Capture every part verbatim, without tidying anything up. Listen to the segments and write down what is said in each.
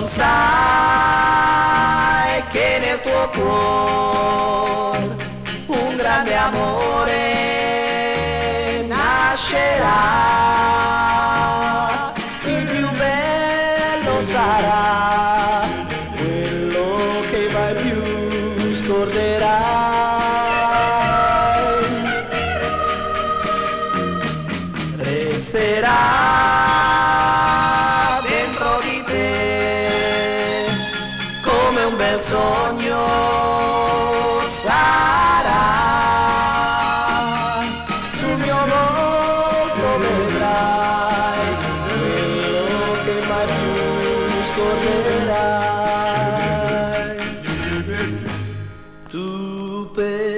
non sai che nel tuo cuore un grande amore nascerà, il più bello sarà, quello che mai più scorderai. Resterà dentro di te come un bel sogno, sarà sul mio volto vedrai quello che mai più scorderai. Tu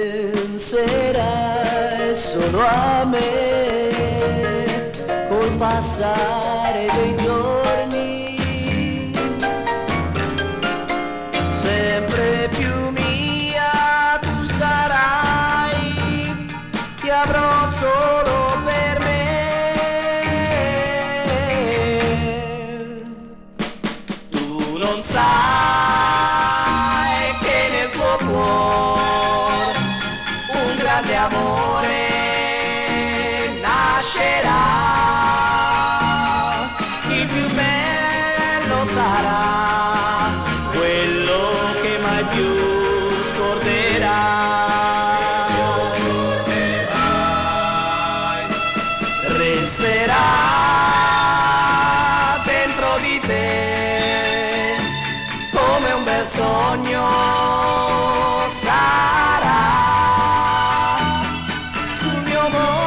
penserai solo a me col passare dei giorni, sempre più mia tu sarai, ti avrò solo per me. Tu non sai che nel tuo cuore un grande amore nascerà, il più bello sarà, quello che mai più scorderai. Resterà dentro di te come un bel sogno, sarà sul mio mondo